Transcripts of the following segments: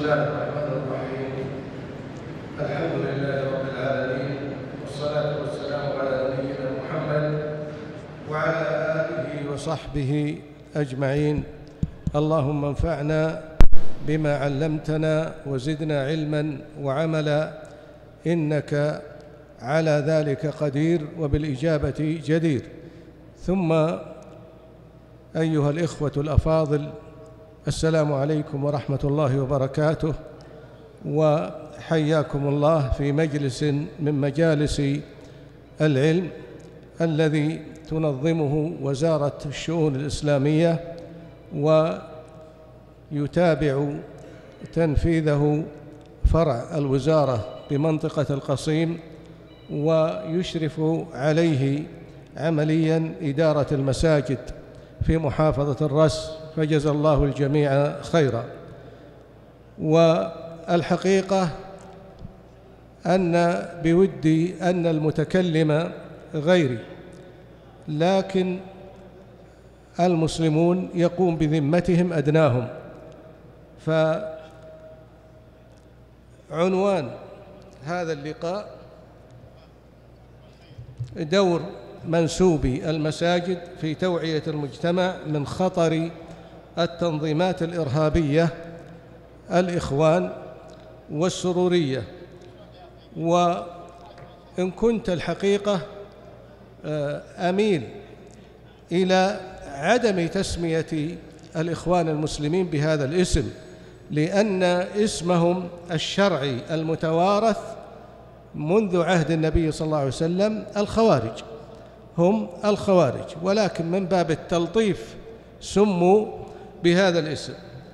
الله الرحمن الرحيم. الحمد لله رب العالمين، والصلاة والسلام على نبينا محمد وعلى آله وصحبه أجمعين. اللهم انفعنا بما علمتنا وزدنا علما وعملا، إنك على ذلك قدير وبالإجابة جدير. ثم أيها الإخوة الأفاضل، السلام عليكم ورحمة الله وبركاته، وحياكم الله في مجلس من مجالس العلم الذي تنظمه وزارة الشؤون الإسلامية، ويتابع تنفيذه فرع الوزارة بمنطقة القصيم، ويشرف عليه عملياً إدارة المساجد في محافظة الرس، فجزى الله الجميع خيرا. والحقيقة أن بودي أن المتكلم غيري، لكن المسلمون يقوم بذمتهم أدناهم. فعنوان هذا اللقاء دور منسوبي المساجد في توعية المجتمع من خطر التنظيمات الإرهابية، الإخوان والسرورية. وإن كنت الحقيقة أميل إلى عدم تسمية الإخوان المسلمين بهذا الاسم، لأن اسمهم الشرعي المتوارث منذ عهد النبي صلى الله عليه وسلم الخوارج، هم الخوارج، ولكن من باب التلطيف سموا بهذا الاسم.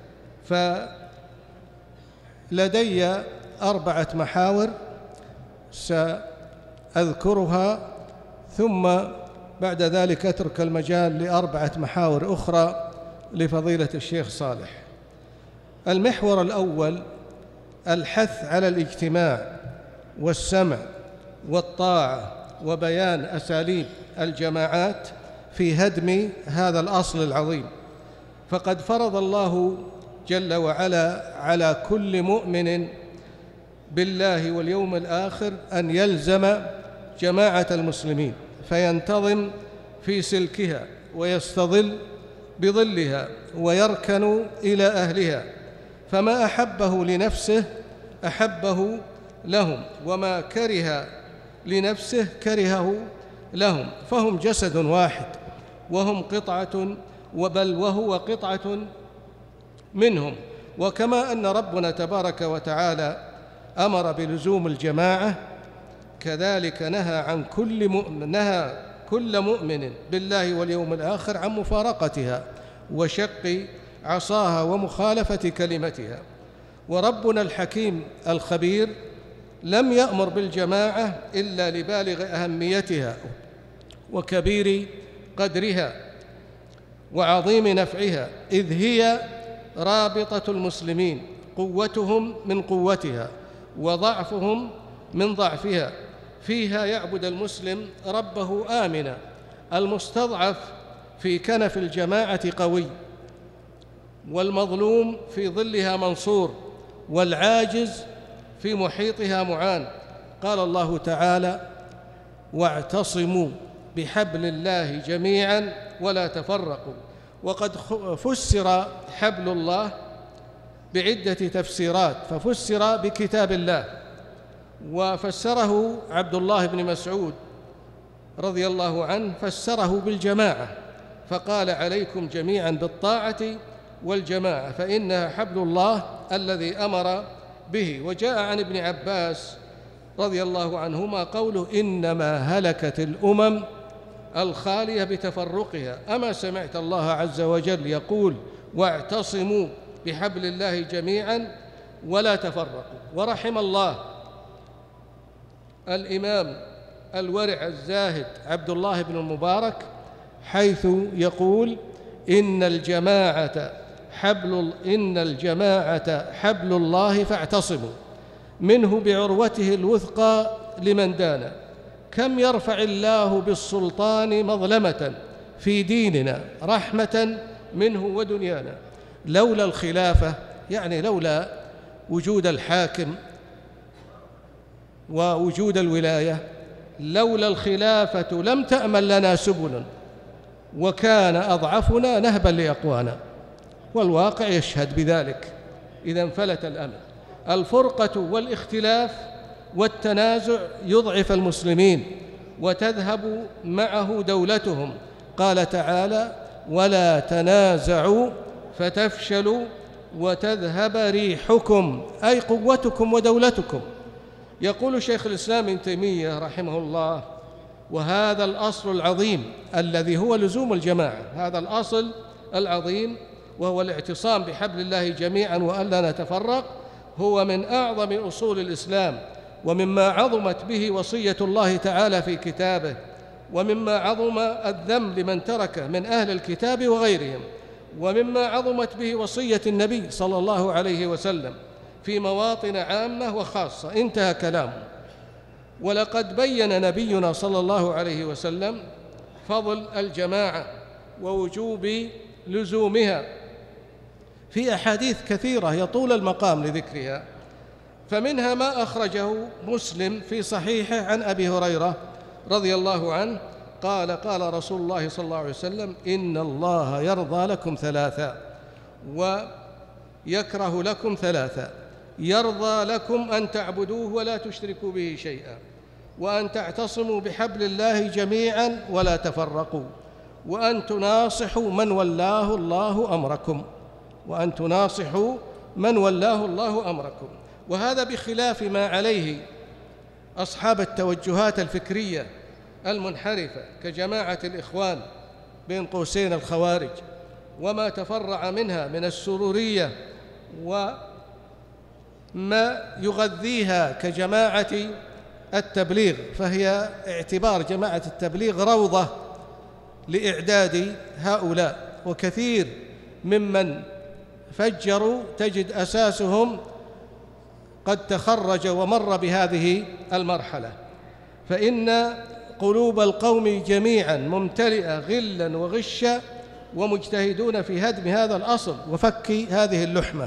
فلدي 4 محاور سأذكرها، ثم بعد ذلك أترك المجال ل4 محاور أخرى لفضيلة الشيخ صالح. المحور الأول الحث على الاجتماع والسمع والطاعة وبيان أساليب الجماعات في هدم هذا الأصل العظيم. فقد فرض الله جل وعلا على كل مؤمن بالله واليوم الآخر أن يلزم جماعة المسلمين، فينتظم في سلكها ويستظل بظلها ويركن إلى أهلها، فما أحبه لنفسه أحبه لهم، وما كره لنفسه كرهه لهم، فهم جسد واحد وهم قطعة، بل وهو قطعة منهم. وكما أن ربنا تبارك وتعالى أمر بلزوم الجماعة، كذلك نهى كل مؤمن بالله واليوم الآخر عن مفارقتها وشق عصاها ومخالفة كلمتها. وربنا الحكيم الخبير لم يأمر بالجماعة إلا لبالغ أهميتها وكبير قدرها وعظيم نفعها، إذ هي رابطة المسلمين، قوتهم من قوتها وضعفهم من ضعفها. فيها يعبد المسلم ربه آمنا، المستضعف في كنف الجماعة قوي، والمظلوم في ظلها منصور، والعاجز في محيطها معان. قال الله تعالى: واعتصموا بحبل الله جميعا ولا تفرقوا. وقد فسر حبل الله بعدة تفسيرات، ففسر بكتاب الله، وفسره عبد الله بن مسعود رضي الله عنه فسره بالجماعة، فقال: عليكم جميعا بالطاعة والجماعة فإنها حبل الله الذي أمر به. وجاء عن ابن عباس رضي الله عنهما قوله: إنما هلكت الأمم الخالية بتفرقها. أما سمعت الله عز وجل يقول: واعتصموا بحبل الله جميعا ولا تفرقوا. ورحم الله الإمام الورع الزاهد عبد الله بن المبارك حيث يقول: إن الجماعة حبل الله فاعتصموا منه بعروته الوثقى لمن دانا. كم يرفع الله بالسلطان مظلمة في ديننا رحمة منه ودنيانا. لولا الخلافة، يعني لولا وجود الحاكم ووجود الولاية، لولا الخلافة لم تأمن لنا سبل، وكان أضعفنا نهبا لأقوانا، والواقع يشهد بذلك إذا انفلت الأمن. الفرقة والاختلاف والتنازع يضعف المسلمين وتذهب معه دولتهم. قال تعالى: ولا تنازعوا فتفشلوا وتذهب ريحكم، أي قوتكم ودولتكم. يقول شيخ الإسلام ابن تيمية رحمه الله: وهذا الأصل العظيم الذي هو لزوم الجماعة، هذا الأصل العظيم وهو الاعتصام بحبل الله جميعا وألا نتفرق، هو من أعظم أصول الإسلام، ومما عظمت به وصية الله تعالى في كتابه، ومما عظم الذم لمن تركه من أهل الكتاب وغيرهم، ومما عظمت به وصية النبي صلى الله عليه وسلم في مواطن عامة وخاصة. انتهى كلامه. ولقد بين نبينا صلى الله عليه وسلم فضل الجماعة ووجوب لزومها في أحاديث كثيرة يطول المقام لذكرها، فمنها ما أخرجه مسلم في صحيحه عن أبي هريرة رضي الله عنه قال: قال رسول الله صلى الله عليه وسلم: إن الله يرضى لكم ثلاثا ويكره لكم ثلاثا: يرضى لكم أن تعبدوه ولا تشركوا به شيئا، وأن تعتصموا بحبل الله جميعا ولا تفرقوا، وأن تناصحوا من ولاه الله أمركم، وأن تناصحوا من ولاه الله أمركم. وهذا بخلاف ما عليه أصحاب التوجهات الفكرية المنحرفة كجماعة الإخوان بين قوسين الخوارج، وما تفرع منها من السرورية وما يغذيها كجماعة التبليغ، فهي اعتبار جماعة التبليغ روضة لإعداد هؤلاء، وكثير ممن فجروا تجد أساسهم قد تخرج ومر بهذه المرحلة. فإن قلوب القوم جميعا ممتلئة غلا وغشا، ومجتهدون في هدم هذا الأصل وفك هذه اللحمة.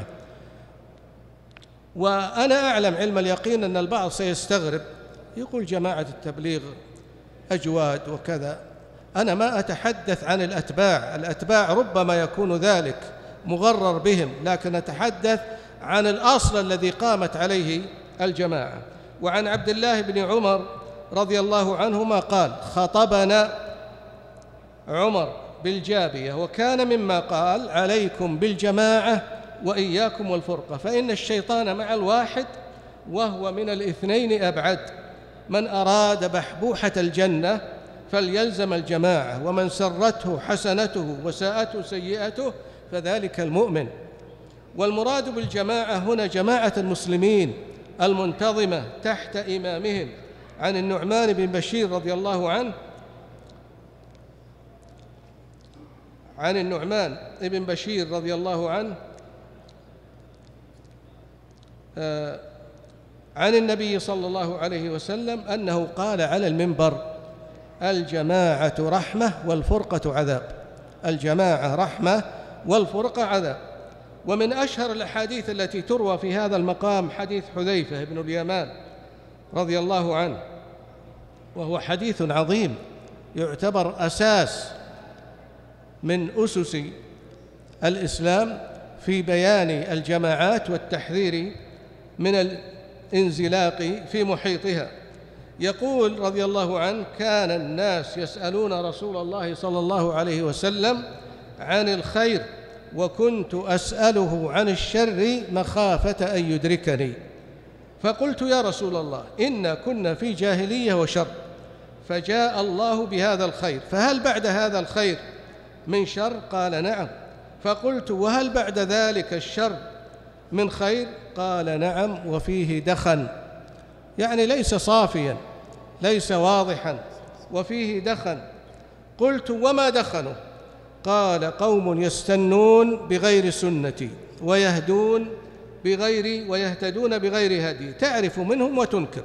وأنا أعلم علم اليقين أن البعض سيستغرب، يقول جماعة التبليغ أجواد وكذا. أنا ما أتحدث عن الأتباع ربما يكون ذلك مغرر بهم، لكن أتحدث عن الأصل الذي قامت عليه الجماعة. وعن عبد الله بن عمر رضي الله عنهما قال: خطبنا عمر بالجابية، وكان مما قال: عليكم بالجماعة وإياكم والفرقة، فإن الشيطان مع الواحد وهو من الاثنين أبعد. من أراد بحبوحة الجنة فليلزم الجماعة، ومن سرته حسنته وساءته سيئته فذلك المؤمن. والمراد بالجماعة هنا جماعة المسلمين المنتظمة تحت إمامهم. عن النعمان بن بشير رضي الله عنه، عن النعمان بن بشير رضي الله عنه عن النبي صلى الله عليه وسلم أنه قال على المنبر: الجماعة رحمة والفرقة عذاب. الجماعة رحمة والفرقة عذاب. ومن أشهر الأحاديث التي تروى في هذا المقام حديث حذيفة بن اليمان رضي الله عنه، وهو حديث عظيم يعتبر أساس من أسس الإسلام في بيان الجماعات والتحذير من الانزلاق في محيطها. يقول رضي الله عنه: كان الناس يسألون رسول الله صلى الله عليه وسلم عن الخير، وكنت أسأله عن الشر مخافة أن يدركني، فقلت: يا رسول الله، إنا كنا في جاهلية وشر، فجاء الله بهذا الخير، فهل بعد هذا الخير من شر؟ قال: نعم. فقلت: وهل بعد ذلك الشر من خير؟ قال: نعم، وفيه دخن، يعني ليس صافيا، ليس واضحا، وفيه دخن. قلت: وما دخنه؟ قال: قوم يستنون بغير سنتي ويهتدون بغير هدي، تعرف منهم وتنكر.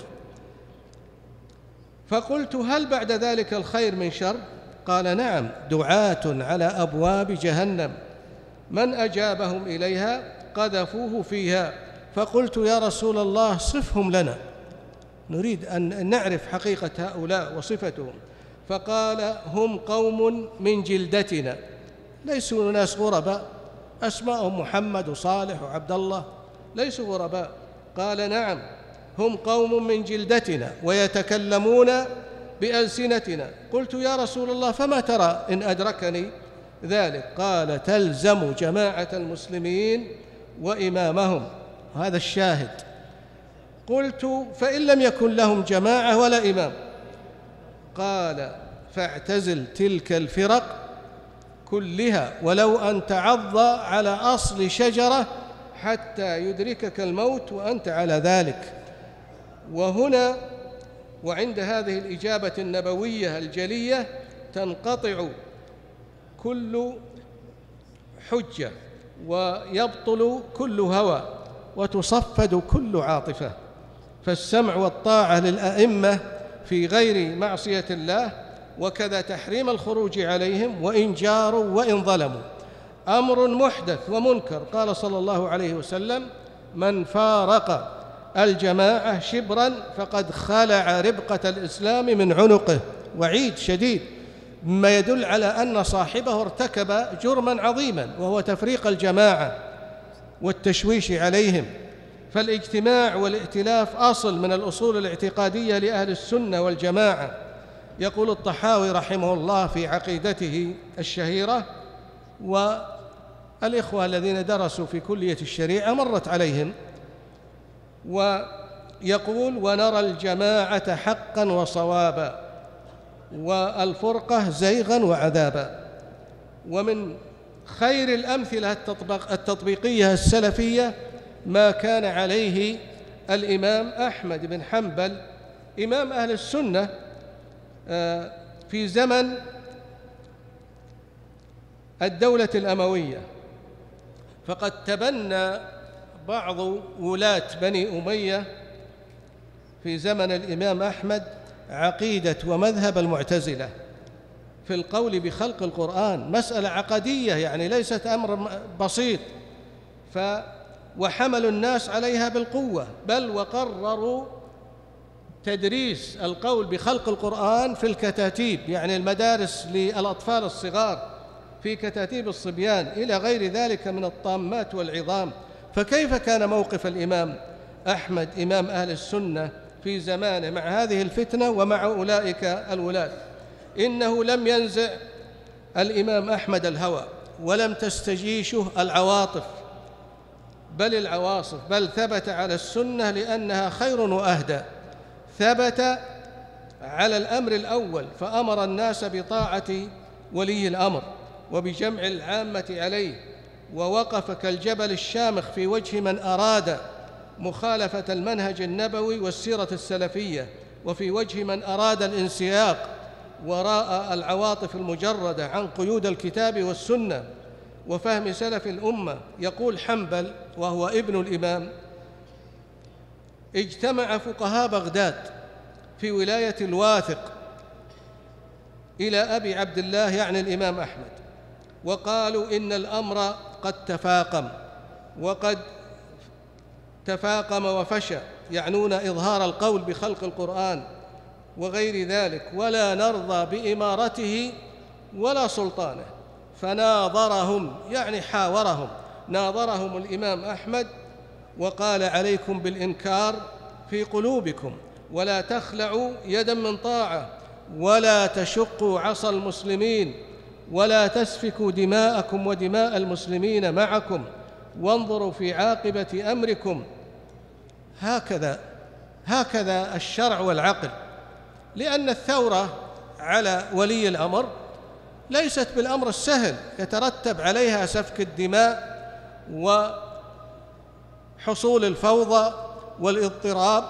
فقلت: هل بعد ذلك الخير من شر؟ قال: نعم، دعاة على أبواب جهنم، من أجابهم إليها قذفوه فيها فقلت يا رسول الله صفهم لنا، نريد أن نعرف حقيقة هؤلاء وصفتهم. فقال هم قوم من جلدتنا، ليسوا ناس غرباء، أسماءهم محمد وصالح وعبد الله، ليسوا غرباء. قال نعم هم قوم من جلدتنا ويتكلمون بألسنتنا. قلت يا رسول الله فما ترى إن أدركني ذلك؟ قال تلزم جماعة المسلمين وإمامهم. هذا الشاهد. قلت فإن لم يكن لهم جماعة ولا إمام؟ قال فاعتزل تلك الفرق كلها ولو أن تعض على أصل شجرة حتى يدركك الموت وأنت على ذلك. وهنا وعند هذه الإجابة النبوية الجلية تنقطع كل حجة ويبطل كل هوى وتصفد كل عاطفة. فالسمع والطاعة للأئمة في غير معصية الله، وكذا تحريم الخروج عليهم وإن جاروا وإن ظلموا، أمر محدث ومنكر. قال صلى الله عليه وسلم من فارق الجماعة شبرا فقد خلع ربقة الإسلام من عنقه. وعيد شديد، مما يدل على أن صاحبه ارتكب جرما عظيما، وهو تفريق الجماعة والتشويش عليهم. فالاجتماع والائتلاف أصل من الأصول الاعتقادية لأهل السنة والجماعة. يقول الطحاوي رحمه الله في عقيدته الشهيرة، والإخوة الذين درسوا في كلية الشريعة مرت عليهم، ويقول ونرى الجماعة حقا وصوابا والفرقة زيغا وعذابا. ومن خير الأمثلة التطبيقية السلفية ما كان عليه الإمام أحمد بن حنبل إمام أهل السنة في زمن الدولة الأموية. فقد تبنى بعض ولاة بني أمية في زمن الإمام أحمد عقيدة ومذهب المعتزلة في القول بخلق القرآن، مسألة عقدية يعني ليست أمر بسيط، وحملوا الناس عليها بالقوة، بل وقرروا تدريس القول بخلق القرآن في الكتاتيب، يعني المدارس للأطفال الصغار في كتاتيب الصبيان إلى غير ذلك من الطامات والعظام. فكيف كان موقف الإمام أحمد إمام أهل السنة في زمانه مع هذه الفتنة ومع أولئك الولاة؟ إنه لم ينزع الإمام أحمد الهوى ولم تستجيشه العواطف بل العواصف، بل ثبت على السنة لأنها خير وأهدى. ثبت على الأمر الأول فأمر الناس بطاعة ولي الأمر وبجمع العامة عليه، ووقف كالجبل الشامخ في وجه من أراد مخالفة المنهج النبوي والسيرة السلفية، وفي وجه من أراد الانسياق وراء العواطف المجردة عن قيود الكتاب والسنة وفهم سلف الأمة. يقول حنبل وهو ابن الإمام: اجتمع فقهاء بغداد في ولاية الواثق إلى أبي عبد الله يعني الإمام أحمد، وقالوا إن الأمر قد تفاقم، وقد تفاقم وفشى، يعنون إظهار القول بخلق القرآن وغير ذلك، ولا نرضى بإمارته ولا سلطانه. فناظرهم يعني حاورهم، ناظرهم الإمام أحمد وقال: عليكم بالإنكار في قلوبكم، ولا تخلعوا يدا من طاعة، ولا تشقوا عصا المسلمين، ولا تسفكوا دماءكم ودماء المسلمين معكم، وانظروا في عاقبة أمركم. هكذا الشرع والعقل، لأن الثورة على ولي الأمر ليست بالأمر السهل، يترتب عليها سفك الدماء وحصول الفوضى والاضطراب،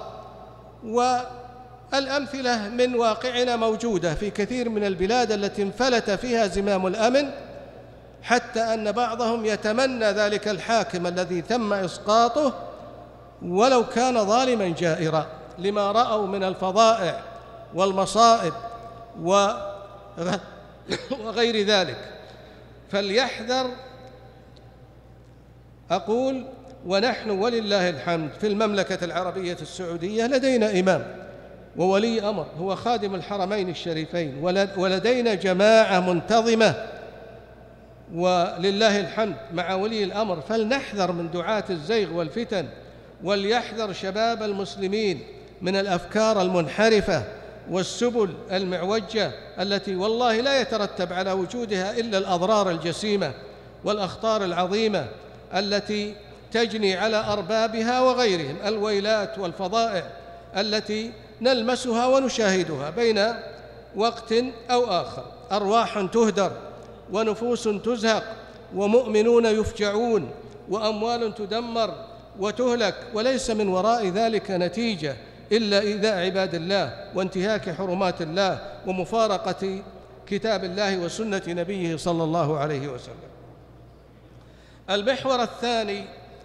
والأمثلة من واقعنا موجودة في كثير من البلاد التي انفلت فيها زمام الأمن، حتى أن بعضهم يتمنى ذلك الحاكم الذي تم إسقاطه ولو كان ظالما جائرا، لما رأوا من الفظائع والمصائب وغير ذلك. فليحذر، أقول ونحن ولله الحمد في المملكة العربية السعودية لدينا إمام وولي أمر هو خادم الحرمين الشريفين، ولدينا جماعة منتظمة ولله الحمد مع ولي الأمر. فلنحذر من دعاة الزيغ والفتن، وليحذر شباب المسلمين من الأفكار المنحرفة والسبل المعوجة التي والله لا يترتب على وجودها إلا الأضرار الجسيمة والأخطار العظيمة التي تجني على أربابها وغيرهم الويلات والفظائع التي نلمسها ونشاهدها بين وقت أو آخر. أرواح تهدر ونفوس تزهق ومؤمنون يفجعون وأموال تدمر وتهلك، وليس من وراء ذلك نتيجة إلا إيذاء عباد الله وانتهاك حرمات الله ومفارقة كتاب الله وسنة نبيه صلى الله عليه وسلم. المحور الثاني،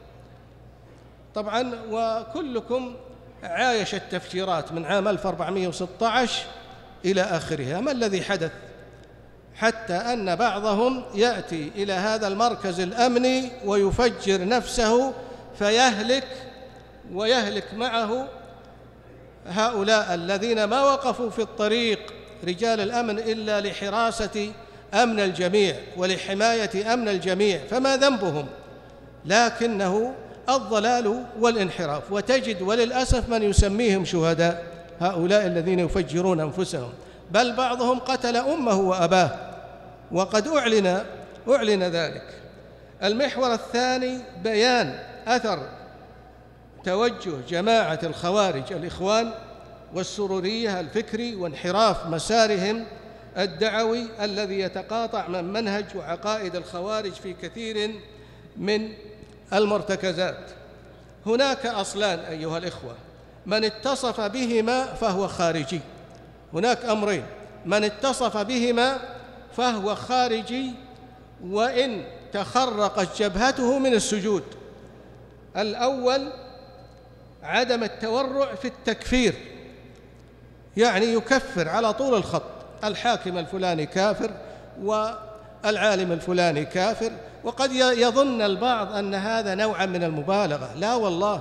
طبعا وكلكم عايش التفجيرات من عام 1416 إلى آخرها، ما الذي حدث حتى أن بعضهم يأتي إلى هذا المركز الأمني ويفجر نفسه فيهلك ويهلك معه هؤلاء الذين ما وقفوا في الطريق رجال الأمن إلا لحراسة أمن الجميع ولحماية أمن الجميع، فما ذنبهم؟ لكنه الضلال والانحراف. وتجد وللأسف من يسميهم شهداء، هؤلاء الذين يفجرون أنفسهم، بل بعضهم قتل أمه وأباه وقد أعلن ذلك. المحور الثاني بيان أثر توجه جماعة الخوارج الإخوان والسرورية الفكري وانحراف مسارهم الدعوي الذي يتقاطع من منهج وعقائد الخوارج في كثير من المرتكزات. هناك أصلان أيها الإخوة، من اتصف بهما فهو خارجي. هناك أمرين، من اتصف بهما فهو خارجي وإن تخرقت جبهته من السجود. الأول عدم التورع في التكفير، يعني يكفر على طول الخط، الحاكم الفلاني كافر والعالم الفلاني كافر، وقد يظن البعض أن هذا نوعا من المبالغة. لا والله،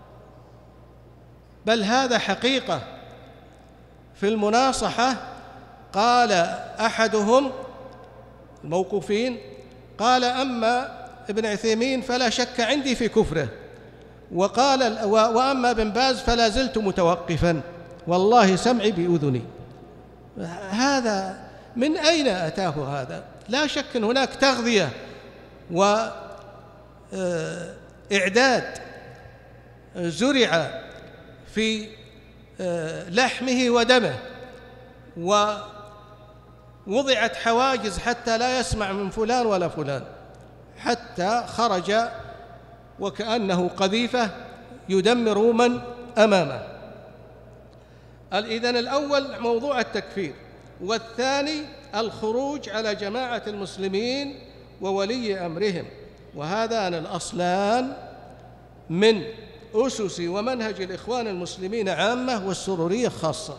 بل هذا حقيقة. في المناصحة قال أحدهم الموقوفين، قال أما ابن عثيمين فلا شك عندي في كفره، وقال وأما ابن باز فلا زلت متوقفا، والله سمعي بأذني. هذا من أين أتاه هذا؟ لا شك أن هناك تغذية وإعداد زرع في لحمه ودمه، ووضعت حواجز حتى لا يسمع من فلان ولا فلان، حتى خرج وكأنه قذيفة يدمر من أمامه. إذن الأول موضوع التكفير، والثاني الخروج على جماعة المسلمين وولي أمرهم، وهذان الأصلان من أسس ومنهج الإخوان المسلمين عامة والسرورية خاصة.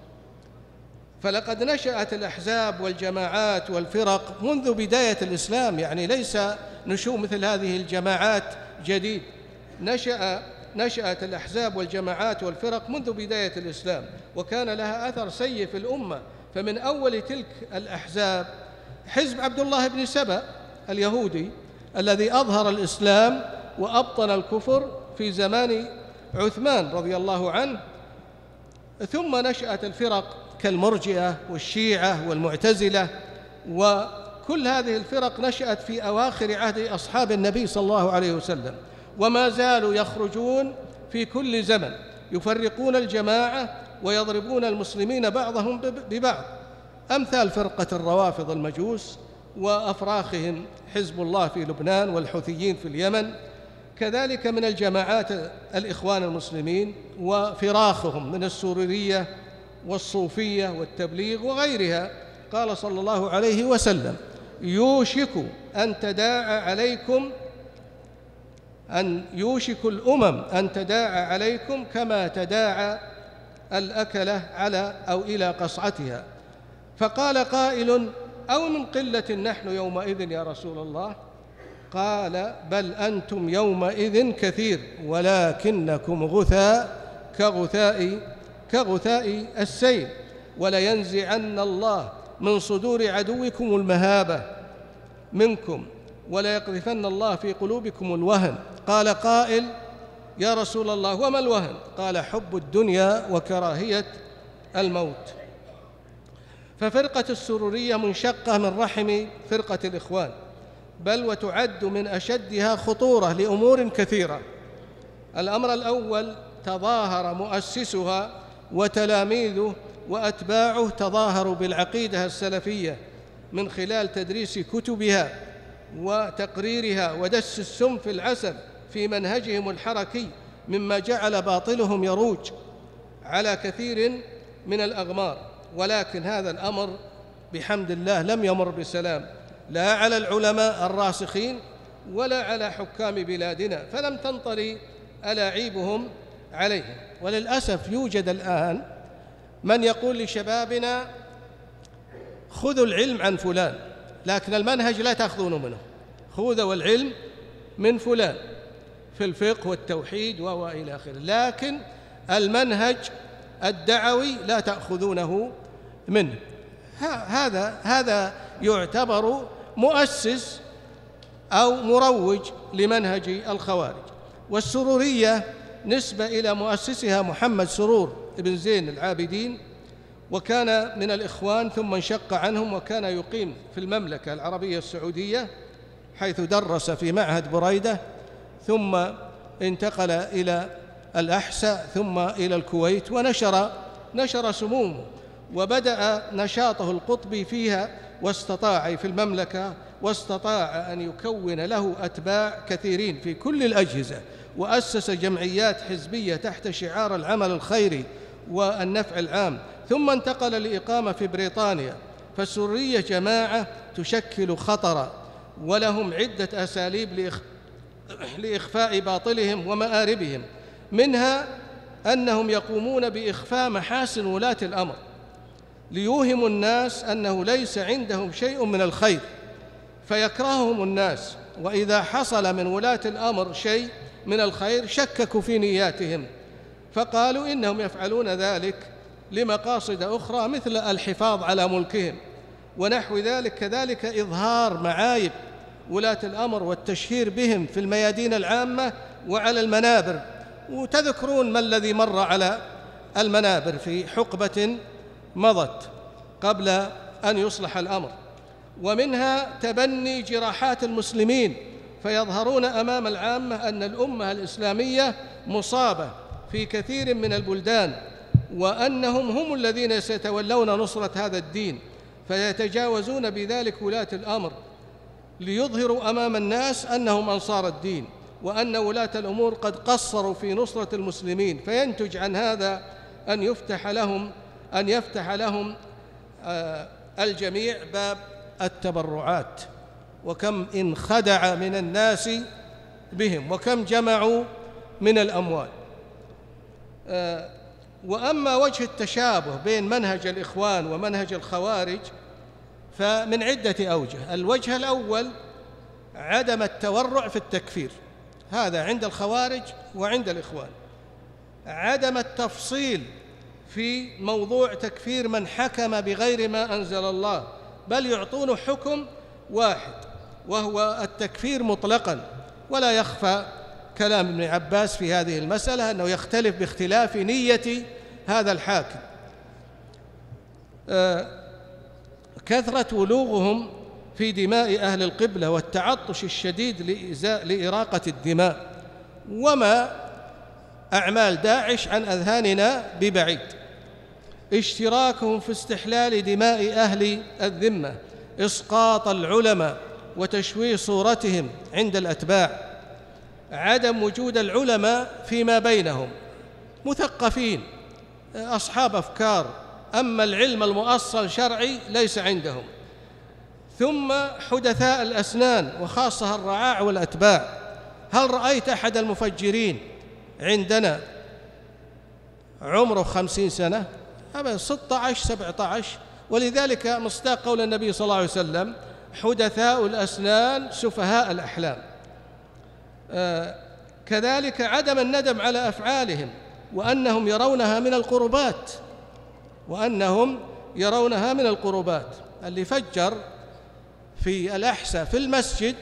فلقد نشأت الأحزاب والجماعات والفرق منذ بداية الإسلام، يعني ليس نشوء مثل هذه الجماعات جديد. نشأت الأحزاب والجماعات والفرق منذ بداية الإسلام، وكان لها أثر سيء في الأمة. فمن أول تلك الأحزاب حزب عبد الله بن سبأ اليهودي الذي أظهر الإسلام وأبطن الكفر في زمان عثمان رضي الله عنه. ثم نشأت الفرق كالمرجئة والشيعة والمعتزلة، وكل هذه الفرق نشأت في أواخر عهد أصحاب النبي صلى الله عليه وسلم، وما زالوا يخرجون في كل زمن يفرقون الجماعة ويضربون المسلمين بعضهم ببعض، أمثال فرقة الروافض المجوس وأفراخهم حزب الله في لبنان والحوثيين في اليمن، كذلك من الجماعات الإخوان المسلمين وفراخهم من السرورية والصوفية والتبليغ وغيرها. قال صلى الله عليه وسلم: يوشك الأمم أن تداعى عليكم كما تداعى الأكلة على أو إلى قصعتها. فقال قائل: أو من قلة نحن يومئذ يا رسول الله؟ قال بل أنتم يومئذ كثير ولكنكم غثاء كغثاء السيل ولينزعن الله من صدور عدوكم المهابة منكم وليقذفن الله في قلوبكم الوهن. قال قائل يا رسول الله وما الوهن؟ قال حب الدنيا وكراهية الموت. ففرقة السرورية منشقة من رحم فرقة الإخوان، بل وتعد من أشدها خطورة لأمور كثيرة. الأمر الأول، تظاهر مؤسسها وتلاميذه وأتباعه تظاهروا بالعقيدة السلفية من خلال تدريس كتبها وتقريرها ودس السم في العسل في منهجهم الحركي، مما جعل باطلهم يروج على كثير من الأغمار. ولكن هذا الأمر بحمد الله لم يمر بسلام، لا على العلماء الراسخين ولا على حكام بلادنا، فلم تنطلي ألاعيبهم عليهم. وللأسف يوجد الآن من يقول لشبابنا خذوا العلم عن فلان، لكن المنهج لا تأخذونه منه، خذوا العلم من فلان في الفقه والتوحيد وإلى آخره، لكن المنهج الدعوي لا تأخذونه منه. هذا يعتبر مؤسس أو مروج لمنهج الخوارج. والسرورية نسبة إلى مؤسسها محمد سرور بن زين العابدين، وكان من الإخوان ثم انشق عنهم، وكان يقيم في المملكة العربية السعودية حيث درس في معهد بريدة، ثم انتقل إلى الأحساء ثم إلى الكويت، ونشر سمومه وبدأ نشاطه القطبي فيها، واستطاع في المملكة واستطاع أن يكون له أتباع كثيرين في كل الأجهزة، وأسس جمعيات حزبية تحت شعار العمل الخيري والنفع العام، ثم انتقل لإقامة في بريطانيا. فالسرية جماعة تشكل خطرا، ولهم عدة أساليب لإخفاء باطلهم ومآربهم، منها أنهم يقومون بإخفاء محاسن ولاة الأمر ليوهموا الناس أنه ليس عندهم شيء من الخير فيكرههم الناس، وإذا حصل من ولاة الأمر شيء من الخير شككوا في نياتهم، فقالوا إنهم يفعلون ذلك لمقاصد أخرى مثل الحفاظ على ملكهم ونحو ذلك. كذلك إظهار معايب ولاة الأمر والتشهير بهم في الميادين العامة وعلى المنابر. وتذكرون ما الذي مر على المنابر في حقبة مضت قبل أن يصلح الأمر. ومنها تبني جراحات المسلمين، فيظهرون أمام العامة أن الأمة الإسلامية مصابة في كثير من البلدان، وأنهم هم الذين سيتولون نصرة هذا الدين، فيتجاوزون بذلك ولاة الأمر ليظهروا أمام الناس أنهم أنصار الدين، وأن ولاة الأمور قد قصروا في نصرة المسلمين. فينتج عن هذا أن يفتح لهم الجميع باب التبرعات، وكم إن خدع من الناس بهم، وكم جمعوا من الأموال. وأما وجه التشابه بين منهج الإخوان ومنهج الخوارج فمن عدة أوجه. الوجه الأول عدم التورع في التكفير، هذا عند الخوارج وعند الإخوان. عدم التفصيل في موضوع تكفير من حكم بغير ما أنزل الله، بل يعطون حكم واحد وهو التكفير مطلقا. ولا يخفى كلام ابن عباس في هذه المسألة أنه يختلف باختلاف نية هذا الحاكم. كثرة ولوغهم في دماء أهل القبلة والتعطش الشديد لإراقة الدماء، وما أعمال داعش عن أذهاننا ببعيد. اشتراكهم في استحلال دماء أهل الذمة، إسقاط العلماء وتشويه صورتهم عند الأتباع، عدم وجود العلماء فيما بينهم، مثقفين أصحاب أفكار، أما العلم المؤصل شرعي ليس عندهم. ثم حدثاء الأسنان وخاصة الرعاع والأتباع. هل رأيت أحد المفجرين عندنا عمره 50 سنة؟ أبدا، 16 17. ولذلك مصداق قول النبي صلى الله عليه وسلم حدثاء الأسنان سفهاء الأحلام. كذلك عدم الندم على أفعالهم، وأنهم يرونها من القربات. اللي فجر في الأحساء في المسجد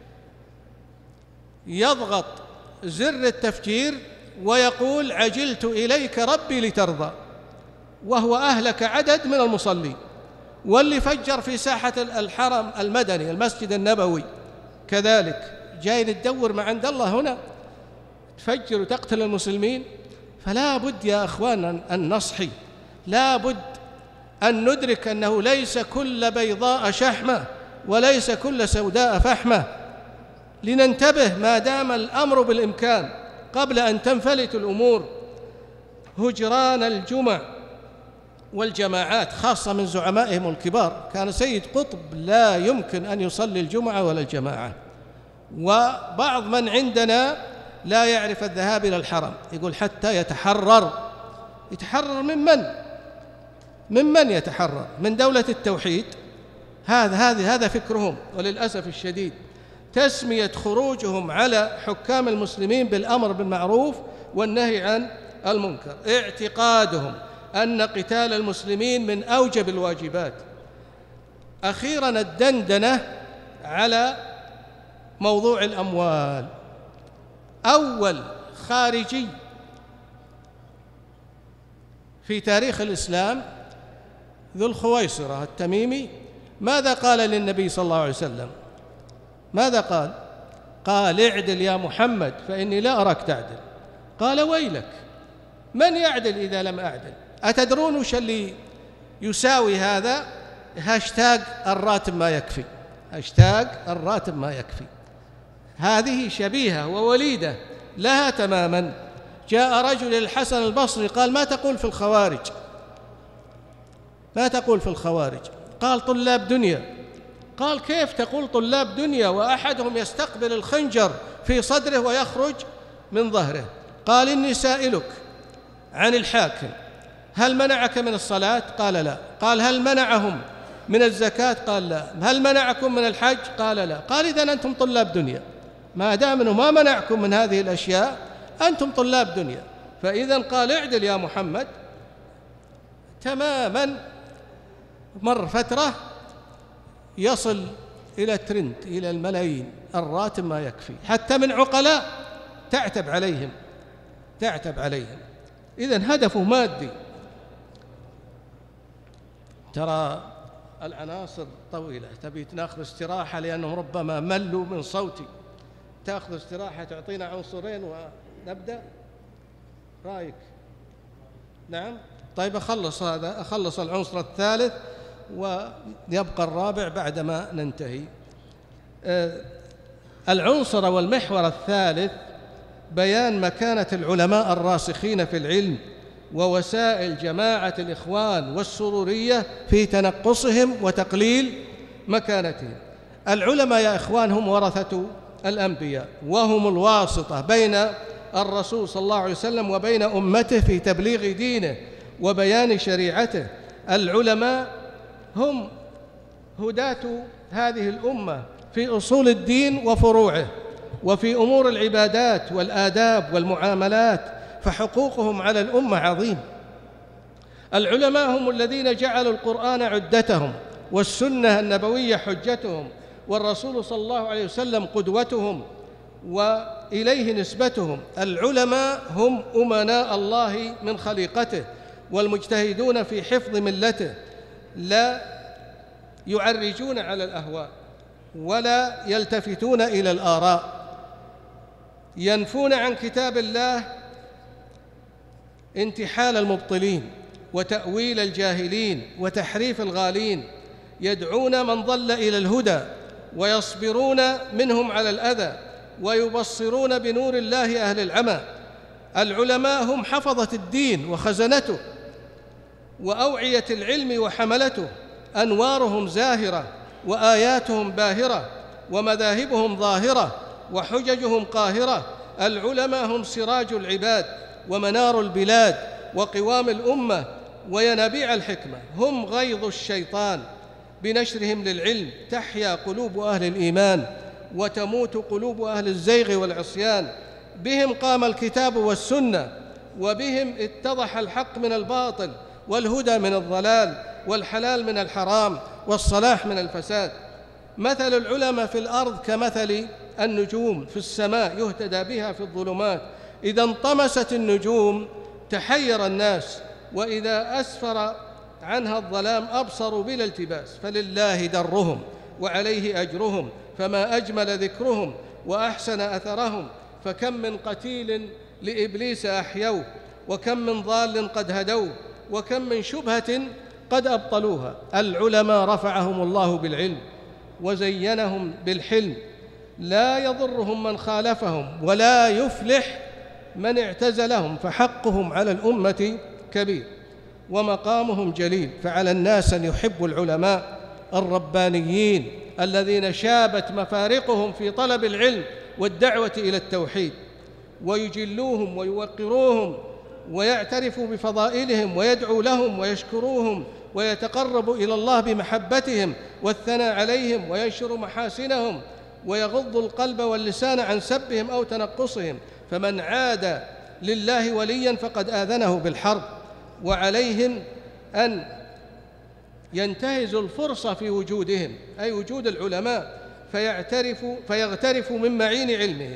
يضغط زر التفجير ويقول عجلت إليك ربي لترضى، وهو أهلك عدد من المصلين. واللي فجر في ساحة الحرم المدني المسجد النبوي كذلك، جاي تدور ما عند الله هنا تفجر وتقتل المسلمين. فلا بد يا أخوان أن نصحي، لا بد أن ندرك أنه ليس كل بيضاء شحمة وليس كل سوداء فحمة، لننتبه ما دام الأمر بالإمكان قبل أن تنفلت الأمور. هجران الجمع والجماعات خاصة من زعمائهم الكبار، كان سيد قطب لا يمكن أن يصلي الجمعة ولا الجماعة، وبعض من عندنا لا يعرف الذهاب إلى الحرم، يقول حتى يتحرر ممن يتحرر؟ من دولة التوحيد. هذا فكرهم. وللأسف الشديد تسمية خروجهم على حكام المسلمين بالأمر بالمعروف والنهي عن المنكر، اعتقادهم أن قتال المسلمين من أوجب الواجبات. أخيراً الدندنة على موضوع الأموال. أول خارجي في تاريخ الإسلام ذو الخويصرة التميمي، ماذا قال للنبي صلى الله عليه وسلم؟ ماذا قال؟ قال اعدل يا محمد فإني لا أراك تعدل. قال ويلك، من يعدل إذا لم أعدل؟ أتدرون وش اللي يساوي هذا؟ هاشتاج الراتب ما يكفي. هذه شبيهة ووليدة لها تماما. جاء رجل الحسن البصري قال ما تقول في الخوارج؟ قال طلاب دنيا. قال كيف تقول طلاب دنيا وأحدهم يستقبل الخنجر في صدره ويخرج من ظهره؟ قال إني سائلك عن الحاكم، هل منعك من الصلاة؟ قال لا. قال هل منعهم من الزكاة؟ قال لا. هل منعكم من الحج؟ قال لا. قال إذن أنتم طلاب دنيا، ما دام أنه ما منعكم من هذه الأشياء أنتم طلاب دنيا. فإذن قال اعدل يا محمد. تماما. مر فترة يصل إلى الترند، إلى الملايين، الراتب ما يكفي، حتى من عقلاء تعتب عليهم. إذن هدفه مادي. ترى العناصر طويلة، تبي ناخذ استراحة لأنهم ربما ملوا من صوتي. تأخذ استراحة تعطينا عنصرين ونبدأ؟ رأيك؟ نعم؟ طيب أخلص العنصر الثالث ويبقى الرابع بعدما ننتهي. العنصر والمحور الثالث بيان مكانة العلماء الراسخين في العلم ووسائل جماعة الإخوان والسرورية في تنقصهم وتقليل مكانتهم. العلماء يا إخوان هم ورثة الأنبياء، وهم الواسطة بين الرسول صلى الله عليه وسلم وبين أمته في تبليغ دينه وبيان شريعته. العلماء هم هداة هذه الأمة في أصول الدين وفروعه، وفي أمور العبادات والآداب والمعاملات، فحقوقهم على الأمة عظيم. العلماء هم الذين جعلوا القرآن عدتهم، والسنة النبوية حجتهم، والرسول صلى الله عليه وسلم قدوتهم وإليه نسبتهم. العلماء هم أمناء الله من خليقته والمجتهدون في حفظ ملته، لا يعرجون على الأهواء ولا يلتفتون إلى الآراء، ينفون عن كتاب الله انتحال المبطلين وتأويل الجاهلين وتحريف الغالين، يدعون من ضل إلى الهدى ويصبرون منهم على الأذى ويبصرون بنور الله أهل العمى. العلماء هم حفظة الدين وخزنته وأوعية العلم وحملته، أنوارهم زاهرة وآياتهم باهرة ومذاهبهم ظاهرة وحججهم قاهرة. العلماء هم سراج العباد ومنار البلاد وقوام الأمة وينابيع الحكمة، هم غيظ الشيطان بنشرهم للعلم تحيا قلوب أهل الإيمان وتموت قلوب أهل الزيغ والعصيان. بهم قام الكتاب والسنة، وبهم اتضح الحق من الباطل، والهدى من الضلال، والحلال من الحرام، والصلاح من الفساد. مثل العلماء في الأرض كمثل النجوم في السماء يهتدى بها في الظلمات، إذا انطمست النجوم تحير الناس، وإذا أسفر عنها الظلام أبصروا بلا التباس. فلله درهم وعليه أجرهم، فما أجمل ذكرهم وأحسن أثرهم. فكم من قتيل لإبليس أحيوه، وكم من ضال قد هدوه، وكم من شبهة قد أبطلوها. العلماء رفعهم الله بالعلم وزينهم بالحلم، لا يضرهم من خالفهم ولا يفلح من اعتزلهم، فحقهم على الأمة كبير ومقامهم جليل. فعلى الناس أن يحبوا العلماء الربانيين الذين شابت مفارقهم في طلب العلم والدعوة إلى التوحيد، ويجلوهم ويوقروهم ويعترفوا بفضائلهم ويدعو لهم ويشكروهم ويتقرب إلى الله بمحبتهم والثناء عليهم، وينشر محاسنهم ويغض القلب واللسان عن سبهم أو تنقصهم. فمن عاد لله وليا فقد آذنه بالحرب، وعليهم أن ينتهزوا الفرصة في وجودهم، أي وجود العلماء، فيغترفوا من معين علمهم.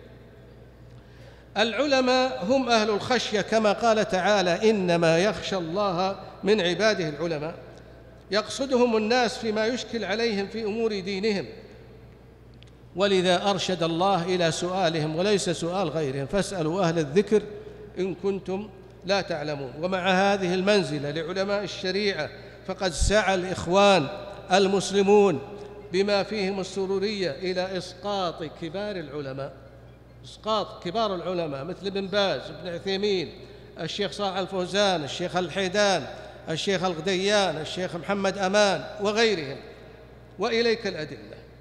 العلماء هم أهل الخشية، كما قال تعالى: إنما يخشى الله من عباده العلماء. يقصدهم الناس فيما يشكل عليهم في أمور دينهم، ولذا أرشد الله إلى سؤالهم وليس سؤال غيرهم: فاسألوا أهل الذكر إن كنتم لا تعلمون. ومع هذه المنزلة لعلماء الشريعة فقد سعى الإخوان المسلمون بما فيهم السرورية إلى إسقاط كبار العلماء، إسقاط كبار العلماء مثل ابن باز، ابن عثيمين، الشيخ صالح الفوزان، الشيخ الحيدان، الشيخ الغديان، الشيخ محمد أمان وغيرهم. وإليك الأدلة،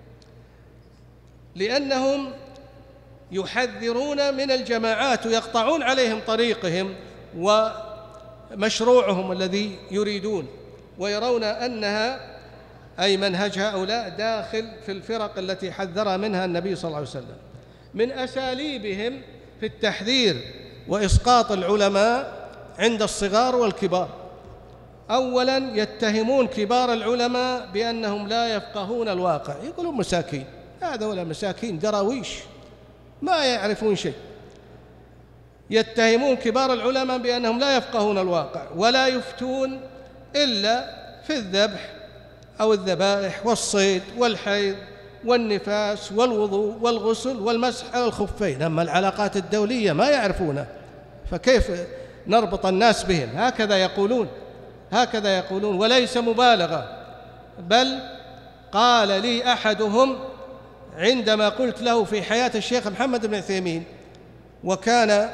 لأنهم يحذرون من الجماعات ويقطعون عليهم طريقهم ومشروعهم الذي يريدون، ويرون أنها أي منهج هؤلاء داخل في الفرق التي حذر منها النبي صلى الله عليه وسلم. من أساليبهم في التحذير وإسقاط العلماء عند الصغار والكبار: أولاً يتهمون كبار العلماء بأنهم لا يفقهون الواقع، يقولون مساكين، هذا ولا مساكين دراويش ما يعرفون شيء. يتهمون كبار العلماء بأنهم لا يفقهون الواقع ولا يفتون إلا في الذبح أو الذبائح والصيد والحيض والنفاس والوضوء والغسل والمسح على الخفين، أما العلاقات الدولية ما يعرفونها، فكيف نربط الناس بهم؟ هكذا يقولون وليس مبالغة. بل قال لي أحدهم عندما قلت له في حياة الشيخ محمد بن عثيمين، وكان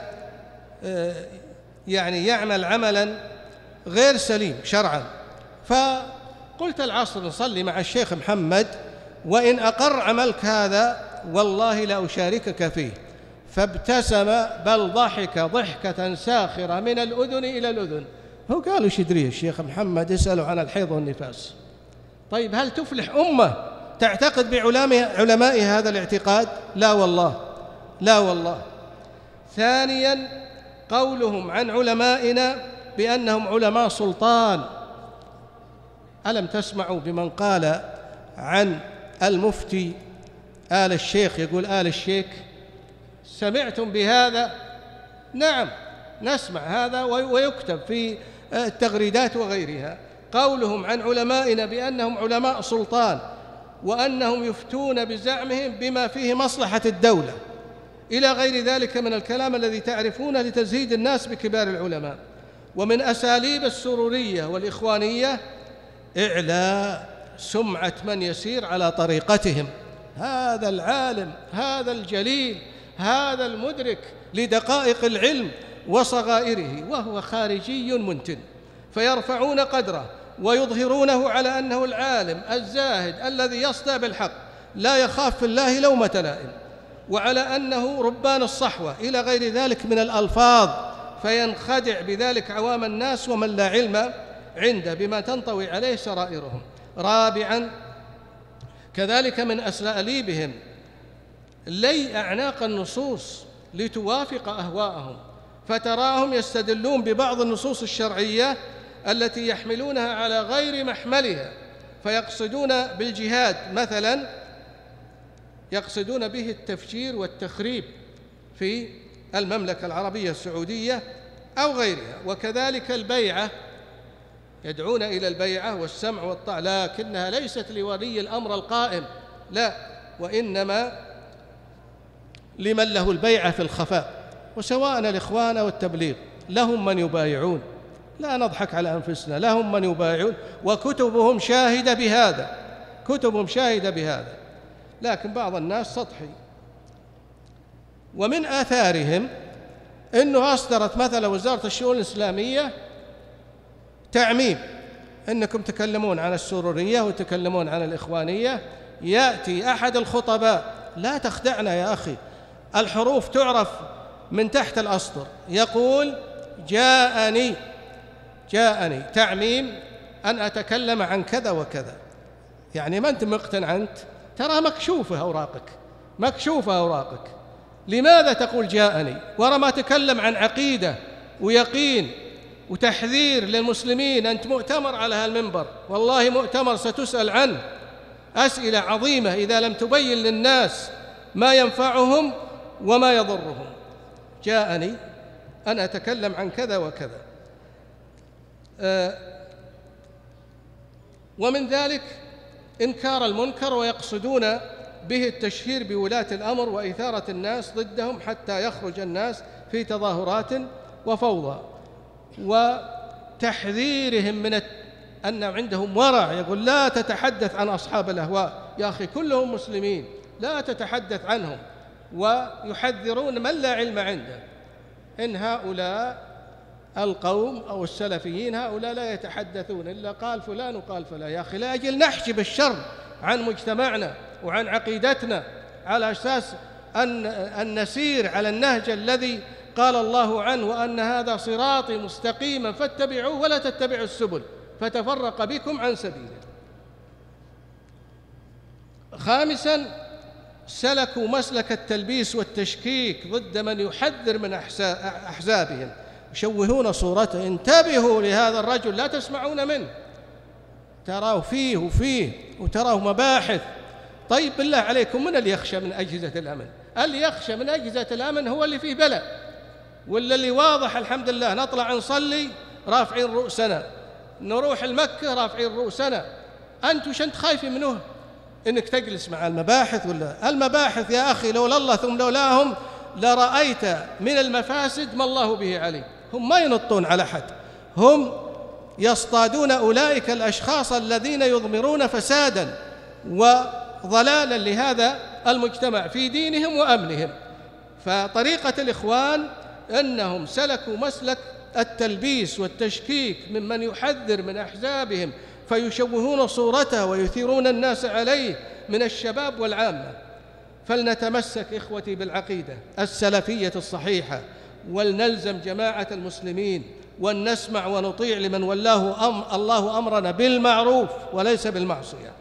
يعني يعمل عملا غير سليم شرعا، فقلت العصر نصلي مع الشيخ محمد، وإن أقر عملك هذا والله لا أشاركك فيه. فابتسم بل ضحك ضحكة ساخرة من الأذن إلى الأذن. هو قال: وش يدريه الشيخ محمد، يسأله عن الحيض والنفاس. طيب هل تفلح أمة تعتقد بعلمائها هذا الاعتقاد؟ لا والله، لا والله. ثانيا قولهم عن علمائنا بأنهم علماء سلطان. ألم تسمعوا بمن قال عن المفتي آل الشيخ، يقول آل الشيخ؟ سمعتم بهذا؟ نعم نسمع هذا ويكتب في التغريدات وغيرها. قولهم عن علمائنا بأنهم علماء سلطان، وأنهم يفتون بزعمهم بما فيه مصلحة الدولة، إلى غير ذلك من الكلام الذي تعرفونه لتزهيد الناس بكبار العلماء. ومن أساليب السرورية والإخوانية إعلاء سمعة من يسير على طريقتهم: هذا العالم، هذا الجليل، هذا المدرك لدقائق العلم وصغائره، وهو خارجي منتن، فيرفعون قدره ويظهرونه على أنه العالم الزاهد الذي يصدى بالحق لا يخاف في الله لومة لائم، وعلى أنه ربان الصحوة إلى غير ذلك من الألفاظ، فينخدع بذلك عوام الناس ومن لا علم عنده بما تنطوي عليه سرائرهم. رابعاً، كذلك من أساليبهم لي أعناق النصوص لتوافق أهواءهم، فتراهم يستدلون ببعض النصوص الشرعية التي يحملونها على غير محملها، فيقصدون بالجهاد مثلاً يقصدون به التفجير والتخريب في المملكة العربية السعودية أو غيرها. وكذلك البيعة، يدعون إلى البيعة والسمع والطاعة، لكنها ليست لولي الأمر القائم، لا، وإنما لمن له البيعة في الخفاء. وسواء الإخوان والتبليغ لهم من يبايعون، لا نضحك على أنفسنا، لهم من يبايعون وكتبهم شاهدة بهذا، كتبهم شاهدة بهذا، لكن بعض الناس سطحي. ومن آثارهم أنه أصدرت مثلا وزارة الشؤون الإسلامية تعميم، أنكم تكلمون عن السرورية وتكلمون عن الإخوانية. يأتي أحد الخطباء، لا تخدعنا يا أخي، الحروف تعرف من تحت الأسطر، يقول جاءني تعميم أن أتكلم عن كذا وكذا. يعني ما أنت مقتنع، أنت ترى مكشوفة أوراقك، مكشوفة أوراقك، لماذا تقول جاءني ورا ما تكلم عن عقيدة ويقين وتحذير للمسلمين؟ أنت مؤتمر على هالمنبر، والله مؤتمر ستسأل عنه أسئلة عظيمة إذا لم تبين للناس ما ينفعهم وما يضرهم. جاءني أن أتكلم عن كذا وكذا. ومن ذلك إنكار المنكر، ويقصدون به التشهير بولاة الأمر وإثارة الناس ضدهم حتى يخرج الناس في تظاهرات وفوضى، وتحذيرهم من أن عندهم ورع، يقول لا تتحدث عن أصحاب الأهواء، يا أخي كلهم مسلمين، لا تتحدث عنهم، ويحذرون من لا علم عنده، إن هؤلاء القوم أو السلفيين هؤلاء لا يتحدثون إلا قال فلان وقال فلان. يا أخي لا أجل نحجب الشر عن مجتمعنا وعن عقيدتنا على أساس أن نسير على النهج الذي قال الله عنه وأن هذا صراطي مستقيما فاتبعوه ولا تتبعوا السبل فتفرق بكم عن سبيله. خامساً، سلكوا مسلك التلبيس والتشكيك ضد من يحذر من أحزابهم، يشوهون صورته. انتبهوا لهذا الرجل، لا تسمعون منه، تراه فيه وفيه وتراه مباحث. طيب بالله عليكم، من اللي يخشى من أجهزة الأمن؟ اللي يخشى من أجهزة الأمن هو اللي فيه بلاء، ولا اللي واضح الحمد لله نطلع نصلي رافعين رؤوسنا، نروح المكة رافعين رؤوسنا. أنتوا شنت خايفين منه؟ إنك تجلس مع المباحث؟ ولا المباحث يا أخي لولا الله ثم لولاهم لرأيت من المفاسد ما الله به عليم. هم ما ينطون على حد، هم يصطادون أولئك الأشخاص الذين يضمرون فسادا وضلالا لهذا المجتمع في دينهم وأمنهم. فطريقة الإخوان أنهم سلكوا مسلك التلبيس والتشكيك ممن يحذر من أحزابهم فيشوهون صورته ويثيرون الناس عليه من الشباب والعامة. فلنتمسك إخوتي بالعقيدة السلفية الصحيحة، ولنلزم جماعة المسلمين، ولنسمع ونطيع لمن ولاه الله أمرنا بالمعروف وليس بالمعصية،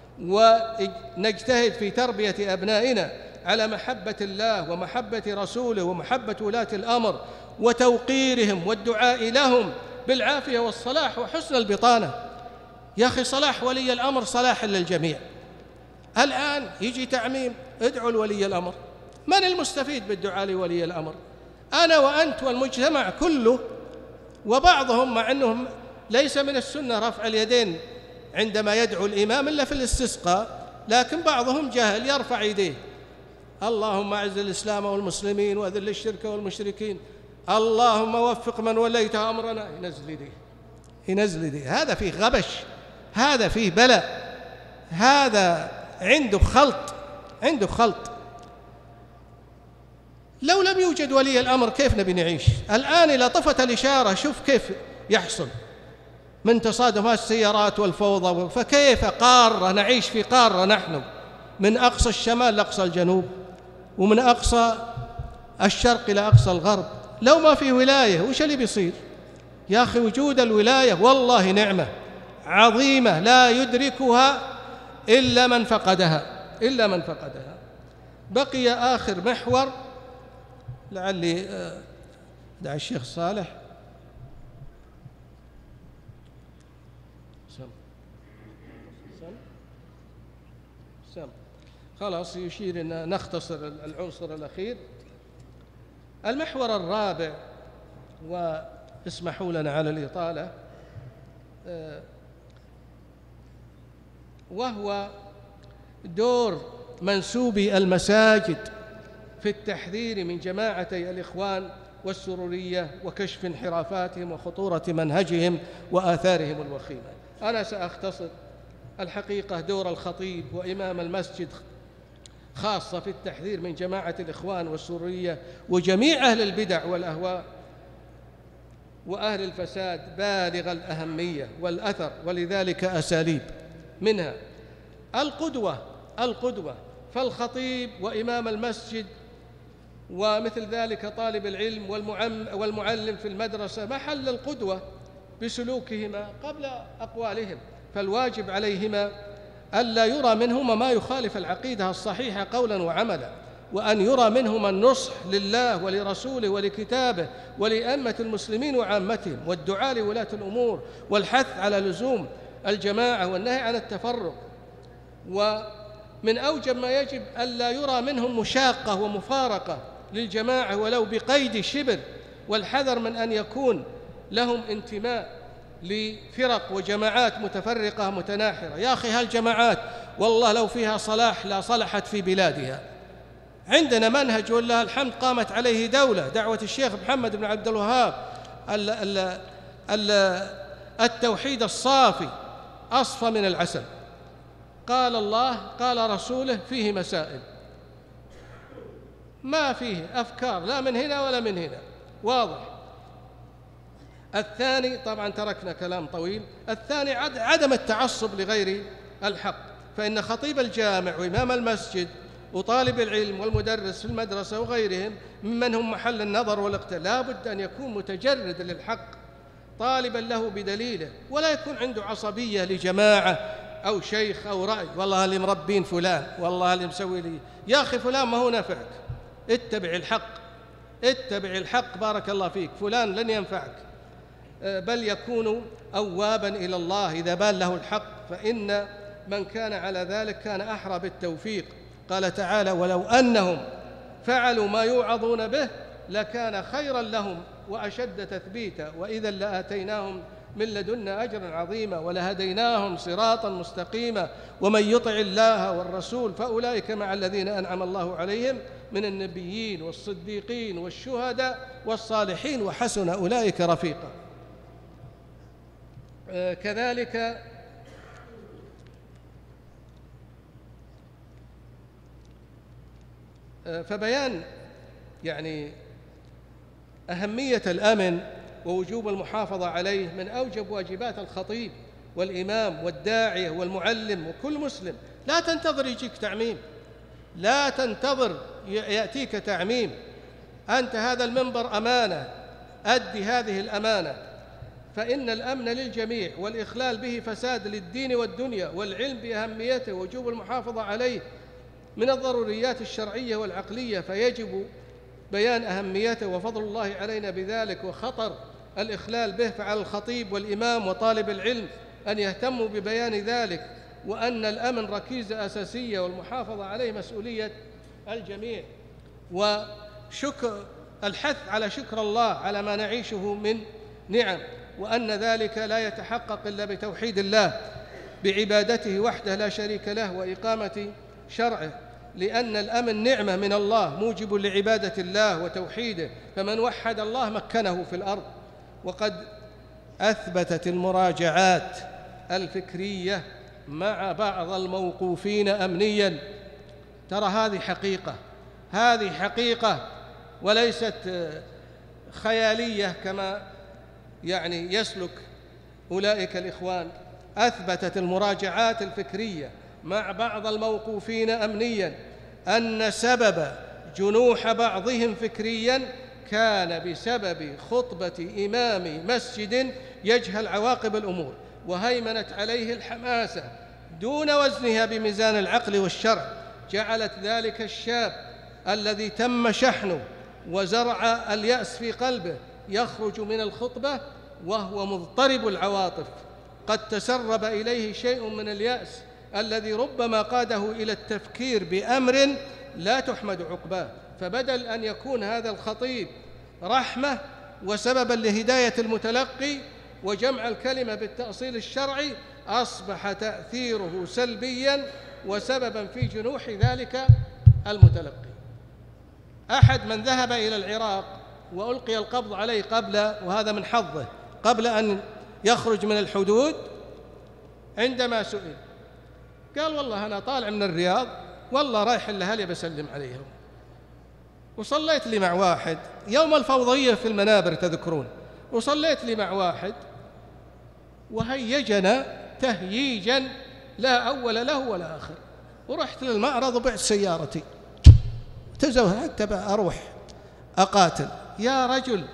ونجتهد في تربية أبنائنا على محبة الله ومحبة رسوله ومحبة ولاة الأمر وتوقيرهم والدعاء لهم بالعافية والصلاح وحسن البطانة. يا أخي صلاح ولي الأمر صلاح للجميع. الآن يجي تعميم ادعوا لولي الأمر، من المستفيد بالدعاء لولي الأمر؟ أنا وأنت والمجتمع كله. وبعضهم مع أنهم ليس من السنة رفع اليدين عندما يدعو الإمام إلا في الاستسقاء، لكن بعضهم جاهل يرفع يديه، اللهم أعز الإسلام والمسلمين وأذل الشرك والمشركين، اللهم وفق من وليت أمرنا، ينزل يديه. هذا فيه غبش، هذا فيه بلاء، هذا عنده خلط. لو لم يوجد ولي الأمر كيف نبي نعيش؟ الآن إذا طفت الإشارة شوف كيف يحصل من تصادمات السيارات والفوضى. فكيف قارة نعيش في قارة نحن من أقصى الشمال لأقصى الجنوب، ومن أقصى الشرق إلى أقصى الغرب، لو ما في ولاية وش اللي بيصير؟ يا أخي وجود الولاية والله نعمة. عظيمة لا يدركها إلا من فقدها. بقي آخر محور، لعلي دع الشيخ صالح خلاص يشير أن نختصر العنصر الأخير. المحور الرابع، واسمحوا لنا على الإطالة، وهو دور منسوبي المساجد في التحذير من جماعتي الإخوان والسرورية وكشف انحرافاتهم وخطورة منهجهم وآثارهم الوخيمة. أنا سأختصر. الحقيقة دور الخطيب وإمام المسجد خاصة في التحذير من جماعة الإخوان والسرورية وجميع أهل البدع والأهواء وأهل الفساد بالغ الأهمية والأثر، ولذلك أساليب منها القدوة، فالخطيب وإمام المسجد ومثل ذلك طالب العلم والمعلم في المدرسة محل القدوة بسلوكهما قبل أقوالهم، فالواجب عليهما ألا يرى منهما ما يخالف العقيدة الصحيحة قولا وعملا، وأن يرى منهما النصح لله ولرسوله ولكتابه ولأئمة المسلمين وعامتهم، والدعاء لولاة الأمور، والحث على لزوم الجماعة والنهي عن التفرق. ومن أوجب ما يجب ألا يرى منهم مشاقة ومفارقة للجماعة ولو بقيد شبر، والحذر من أن يكون لهم انتماء لفرق وجماعات متفرقة متناحرة. يا أخي هالجماعات والله لو فيها صلاح لا صلحت في بلادها. عندنا منهج والله الحمد قامت عليه دولة، دعوة الشيخ محمد بن عبد الوهاب، التوحيد الصافي أصفى من العسل. قال الله قال رسوله فيه مسائل، ما فيه أفكار لا من هنا ولا من هنا، واضح. الثاني طبعا تركنا كلام طويل. الثاني عدم التعصب لغير الحق، فإن خطيب الجامع وإمام المسجد وطالب العلم والمدرس في المدرسة وغيرهم ممن هم محل النظر والاقتداء لا بد أن يكون متجرد للحق طالبا له بدليله، ولا يكون عنده عصبية لجماعة أو شيخ أو رأي، والله اللي مربين فلان، والله اللي مسوي لي. يا أخي فلان ما هو نافعك، اتبع الحق بارك الله فيك، فلان لن ينفعك، بل يكون أوابا إلى الله إذا بان له الحق، فإن من كان على ذلك كان أحرى بالتوفيق. قال تعالى ولو أنهم فعلوا ما يوعظون به لكان خيرا لهم وأشد تثبيتا وإذا لآتيناهم من لدنا أجرا عظيما ولهديناهم صراطا مستقيما ومن يطع الله والرسول فأولئك مع الذين أنعم الله عليهم من النبيين والصديقين والشهداء والصالحين وحسن أولئك رفيقا. كذلك فبيان يعني أهمية الأمن ووجوب المحافظة عليه من أوجب واجبات الخطيب والإمام والداعية والمعلم وكل مسلم. لا تنتظر يجيك تعميم، لا تنتظر يأتيك تعميم، أنت هذا المنبر أمانة، أدي هذه الأمانة، فإن الأمن للجميع والإخلال به فساد للدين والدنيا، والعلم بأهميته ووجوب المحافظة عليه من الضروريات الشرعية والعقلية، فيجب بيان أهميته وفضل الله علينا بذلك وخطر الإخلال به، فعلى الخطيب والإمام وطالب العلم أن يهتموا ببيان ذلك، وأن الأمن ركيزة أساسية والمحافظة عليه مسؤولية الجميع، الحث على شكر الله على ما نعيشه من نعم، وأن ذلك لا يتحقق إلا بتوحيد الله بعبادته وحده لا شريك له وإقامة شرعه، لأن الأمن نعمة من الله موجب لعبادة الله وتوحيده، فمن وحد الله مكنه في الأرض. وقد أثبتت المراجعات الفكرية مع بعض الموقوفين أمنياً، ترى هذه حقيقة وليست خيالية كما يعني يسلك أولئك الإخوان. أثبتت المراجعات الفكرية مع بعض الموقوفين أمنياً أن سبب جنوح بعضهم فكرياً كان بسبب خطبة إمام مسجد يجهل عواقب الأمور، وهيمنت عليه الحماسة دون وزنها بميزان العقل والشرع، جعلت ذلك الشاب الذي تم شحنه وزرع اليأس في قلبه يخرج من الخطبة وهو مضطرب العواطف، قد تسرب إليه شيء من اليأس الذي ربما قاده إلى التفكير بأمر لا تحمد عقباه. فبدل أن يكون هذا الخطيب رحمة وسببا لهداية المتلقي وجمع الكلمة بالتأصيل الشرعي، أصبح تأثيره سلبيا وسببا في جنوح ذلك المتلقي. أحد من ذهب إلى العراق وألقي القبض عليه وهذا من حظه قبل أن يخرج من الحدود، عندما سئل قال: والله أنا طالع من الرياض، والله رايح لأهلي بسلم عليهم، وصليت لي مع واحد يوم الفوضية في المنابر تذكرون، وصليت لي مع واحد وهيجنا تهييجا لا أول له ولا آخر، ورحت للمعرض وبعت سيارتي حتى أروح أقاتل. يا رجل،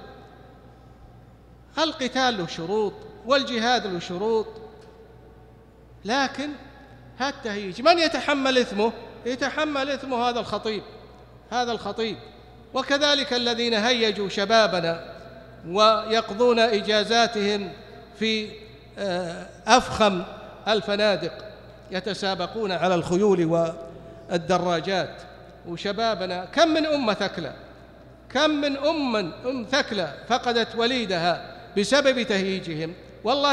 القتال له شروط والجهاد له شروط، لكن هالتهييج من يتحمل إثمه؟ يتحمل إثمه هذا الخطيب. وكذلك الذين هيجوا شبابنا ويقضون إجازاتهم في أفخم الفنادق، يتسابقون على الخيول والدراجات، وشبابنا كم من أم ثكلى فقدت وليدها بسبب تهييجهم. والله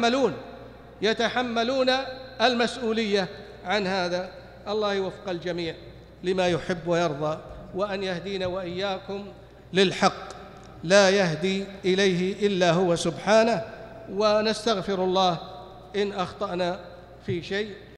يتحملون المسؤولية عن هذا. الله يوفق الجميع لما يحب ويرضى، وأن يهدينا وإياكم للحق لا يهدي إليه إلا هو سبحانه. ونستغفر الله إن أخطأنا في شيء.